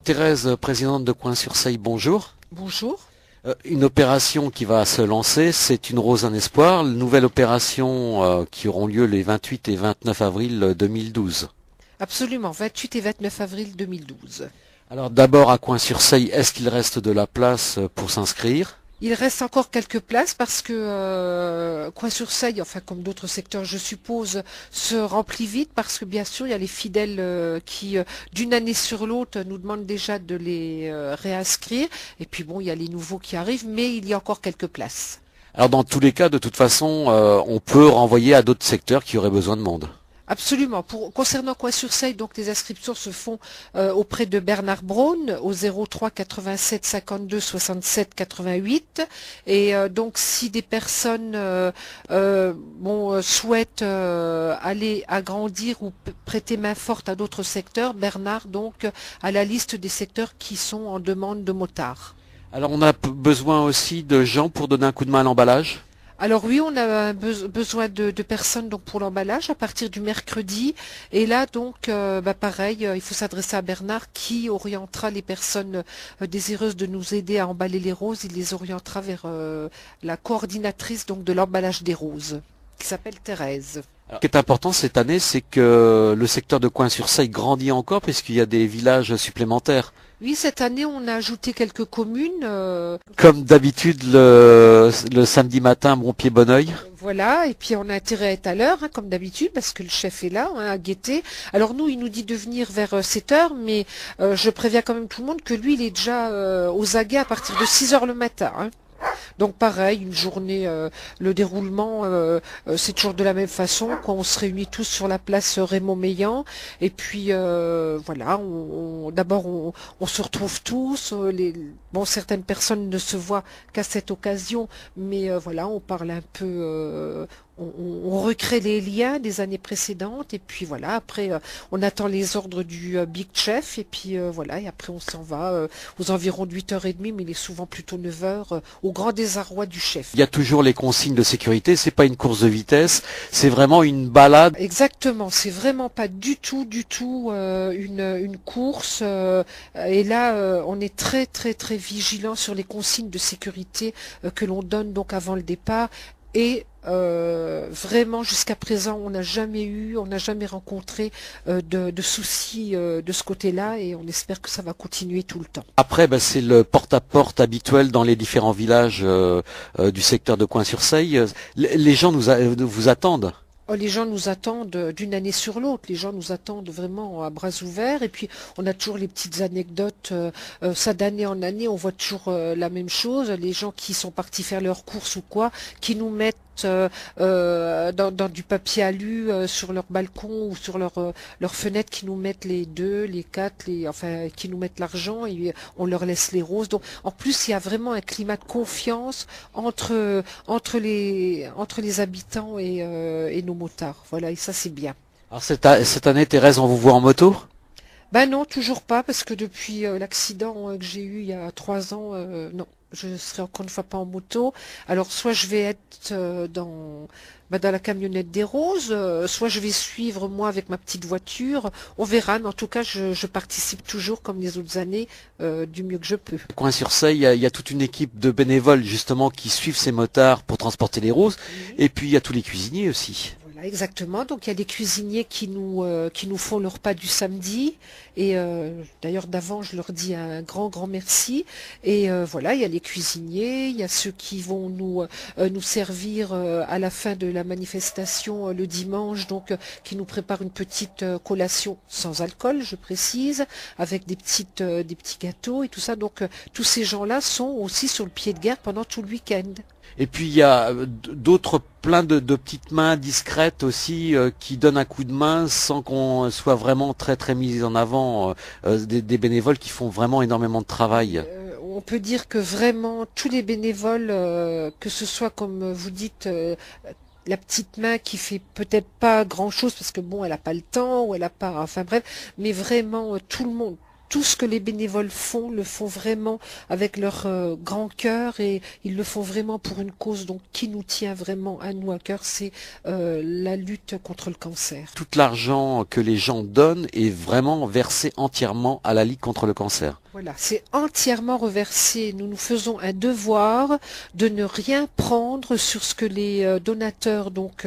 Thérèse, présidente de Coin-sur-Seille, bonjour. Bonjour. Une opération qui va se lancer, c'est une rose un espoir, une nouvelle opération qui auront lieu les 28 et 29 avril 2012. Absolument, 28 et 29 avril 2012. Alors d'abord à Coin-sur-Seille, est-ce qu'il reste de la place pour s'inscrire? Il reste encore quelques places parce que Coin-sur-Seille, enfin comme d'autres secteurs je suppose, se remplit vite parce que bien sûr il y a les fidèles qui d'une année sur l'autre nous demandent déjà de les réinscrire et puis bon il y a les nouveaux qui arrivent mais il y a encore quelques places. Alors dans tous les cas, de toute façon, on peut renvoyer à d'autres secteurs qui auraient besoin de monde. Absolument. Concernant Coin-sur-Seille, donc les inscriptions se font auprès de Bernard Braun au 03 87 52 67 88. Et donc si des personnes souhaitent aller agrandir ou prêter main forte à d'autres secteurs, Bernard donc a la liste des secteurs qui sont en demande de motards. Alors on a besoin aussi de gens pour donner un coup de main à l'emballage. Alors oui, on a besoin de personnes donc pour l'emballage à partir du mercredi. Et là donc, pareil, il faut s'adresser à Bernard qui orientera les personnes désireuses de nous aider à emballer les roses. Il les orientera vers la coordinatrice donc de l'emballage des roses, qui s'appelle Thérèse. Alors, ce qui est important cette année, c'est que le secteur de Coin-sur-Seille grandit encore puisqu'il y a des villages supplémentaires. Oui, cette année, on a ajouté quelques communes. Comme d'habitude, le samedi matin, bon pied, bon oeil. Voilà, et puis on a intérêt à être à l'heure, hein, comme d'habitude, parce que le chef est là, à guetter. Alors nous, il nous dit de venir vers 7 heures, mais je préviens quand même tout le monde que lui, il est déjà aux aguets à partir de 6 heures le matin. Hein. Donc pareil, une journée, le déroulement, c'est toujours de la même façon, quand on se réunit tous sur la place Raymond Meillan, et puis voilà, d'abord on se retrouve tous, certaines personnes ne se voient qu'à cette occasion, mais voilà, on parle un peu, on recrée les liens des années précédentes, et puis voilà, après on attend les ordres du Big Chef, et puis voilà, et après on s'en va aux environs de 8h30, mais il est souvent plutôt 9h, au grand désarroi du chef. Il y a toujours les consignes de sécurité, c'est pas une course de vitesse, c'est vraiment une balade. Exactement, c'est vraiment pas du tout une course. Et là, on est très très très vigilant sur les consignes de sécurité que l'on donne donc avant le départ. Et vraiment jusqu'à présent, on n'a jamais rencontré de soucis de ce côté-là, et on espère que ça va continuer tout le temps. Après, c'est le porte-à-porte habituel dans les différents villages du secteur de Coin-sur-Seille. Les gens vous attendent. Oh, les gens nous attendent d'une année sur l'autre. Les gens nous attendent vraiment à bras ouverts. Et puis, on a toujours les petites anecdotes. Ça, d'année en année, on voit toujours la même chose. Les gens qui sont partis faire leurs courses ou quoi, qui nous mettent dans du papier alu sur leur balcon ou sur leur fenêtre, qui nous mettent les 2, les 4, qui nous mettent l'argent et on leur laisse les roses. Donc en plus il y a vraiment un climat de confiance entre les habitants et nos motards. Voilà, et ça c'est bien. Alors cette année, Thérèse, on vous voit en moto? Ben non, toujours pas, parce que depuis l'accident que j'ai eu il y a 3 ans, non, je serai encore une fois pas en moto. Alors soit je vais être dans la camionnette des roses, soit je vais suivre moi avec ma petite voiture. On verra, mais en tout cas je participe toujours comme les autres années du mieux que je peux. Coin-sur-Seille, il y a toute une équipe de bénévoles justement qui suivent ces motards pour transporter les roses. Et puis il y a tous les cuisiniers aussi. Voilà, exactement. Donc il y a des cuisiniers qui nous font le repas du samedi. Et d'ailleurs d'avant, je leur dis un grand merci. Et voilà, il y a les cuisiniers, il y a ceux qui vont nous servir à la fin de la manifestation le dimanche, donc qui nous préparent une petite collation sans alcool, je précise, avec des petits gâteaux et tout ça. Donc tous ces gens-là sont aussi sur le pied de guerre pendant tout le week-end. Et puis il y a plein de petites mains discrètes aussi qui donnent un coup de main sans qu'on soit vraiment très très mis en avant, des bénévoles qui font vraiment énormément de travail. On peut dire que vraiment tous les bénévoles, que ce soit comme vous dites, la petite main qui fait peut-être pas grand-chose parce que bon, elle n'a pas le temps ou elle n'a pas, enfin bref, mais vraiment tout le monde. tout ce que les bénévoles font, le font vraiment avec leur grand cœur et ils le font vraiment pour une cause donc qui nous tient vraiment à nous à cœur, c'est la lutte contre le cancer. Tout l'argent que les gens donnent est vraiment versé entièrement à la Ligue contre le cancer. Voilà, c'est entièrement reversé. Nous nous faisons un devoir de ne rien prendre sur ce que les donateurs donc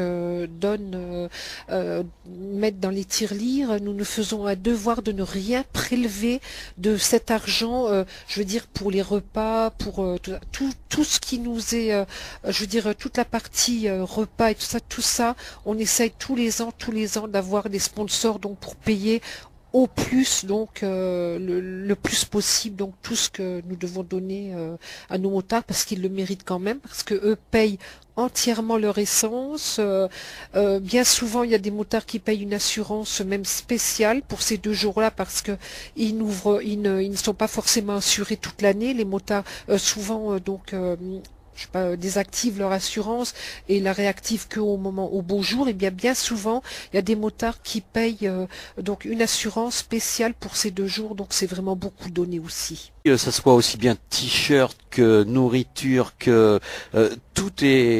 mettent dans les tirelires. Nous nous faisons un devoir de ne rien prélever de cet argent. Je veux dire pour les repas, pour tout ce qui nous est, je veux dire toute la partie repas et tout ça. On essaye tous les ans d'avoir des sponsors donc pour payer au plus donc le plus possible donc tout ce que nous devons donner à nos motards parce qu'ils le méritent quand même parce que eux payent entièrement leur essence. Bien souvent il y a des motards qui payent une assurance même spéciale pour ces 2 jours-là parce que ils ne sont pas forcément assurés toute l'année. Les motards souvent je sais pas, désactivent leur assurance et la réactivent au beau jour, et bien souvent il y a des motards qui payent donc une assurance spéciale pour ces 2 jours, donc c'est vraiment beaucoup donné aussi. Ça soit aussi bien t-shirt que nourriture que tout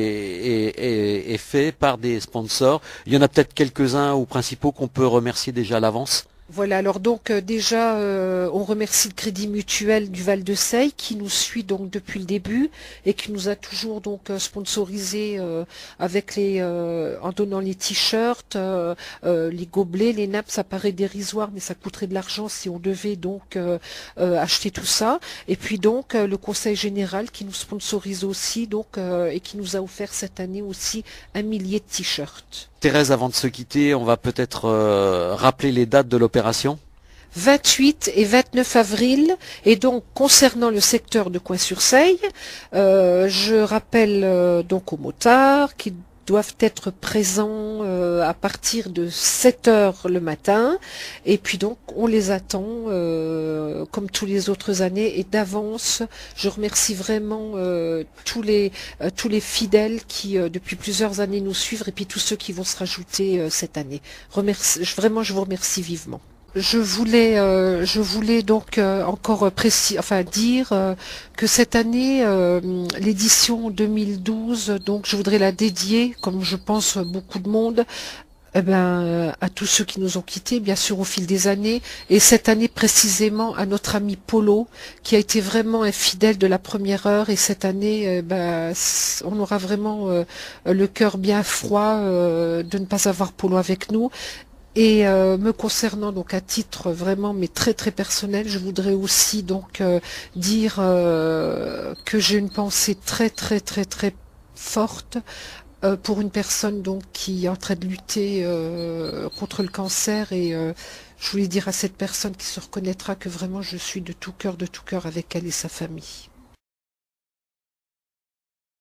est fait par des sponsors. Il y en a peut-être quelques-uns ou principaux qu'on peut remercier déjà à l'avance. Voilà, alors donc déjà on remercie le Crédit Mutuel du Val-de-Seille qui nous suit donc depuis le début et qui nous a toujours donc sponsorisé avec en donnant les t-shirts, les gobelets, les nappes. Ça paraît dérisoire mais ça coûterait de l'argent si on devait donc acheter tout ça. Et puis donc le Conseil Général qui nous sponsorise aussi donc et qui nous a offert cette année aussi 1 millier de t-shirts. Thérèse, avant de se quitter, on va peut-être rappeler les dates de l'opération. 28 et 29 avril, et donc concernant le secteur de Coin-sur-Seille, je rappelle donc aux motards qu'ils doivent être présents à partir de 7 heures le matin, et puis donc on les attend comme tous les autres années, et d'avance je remercie vraiment tous les fidèles qui depuis plusieurs années nous suivent, et puis tous ceux qui vont se rajouter cette année. Vraiment je vous remercie vivement. Je voulais donc encore dire que cette année, l'édition 2012, donc je voudrais la dédier, comme je pense beaucoup de monde, à tous ceux qui nous ont quittés, bien sûr au fil des années, et cette année précisément à notre ami Polo, qui a été vraiment un fidèle de la première heure, et cette année, on aura vraiment le cœur bien froid de ne pas avoir Polo avec nous. Et me concernant donc à titre vraiment mais très très personnel, je voudrais aussi donc dire que j'ai une pensée très très très très forte pour une personne donc qui est en train de lutter contre le cancer, et je voulais dire à cette personne qui se reconnaîtra que vraiment je suis de tout cœur avec elle et sa famille.